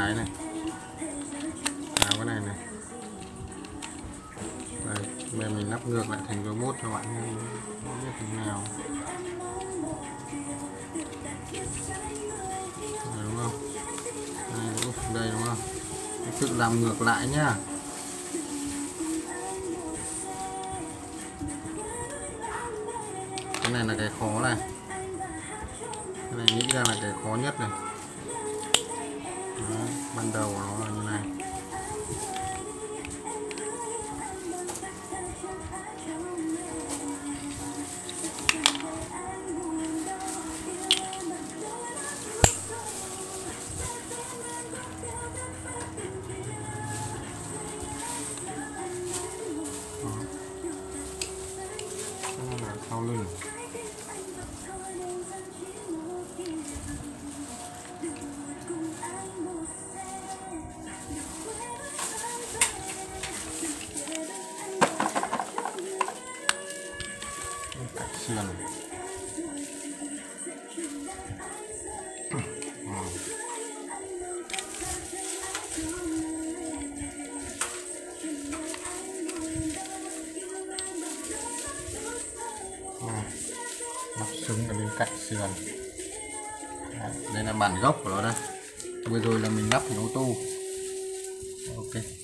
cái này, tháo cái này này. Đây, bây giờ mình lắp ngược lại thành robot cho bạn biết thế nào. Đây, đúng không? Đây đúng không? Tự làm ngược lại nhá. Cái này là cái khó này. Cái này nghĩ ra là cái khó nhất này. Đó, ban đầu nó là như này. Đó, sau lưng. Cạnh sườn. Lắp súng ở bên cạnh sườn. Đây là bản gốc của nó đây. Vừa rồi là mình lắp thành ô tô. Ok.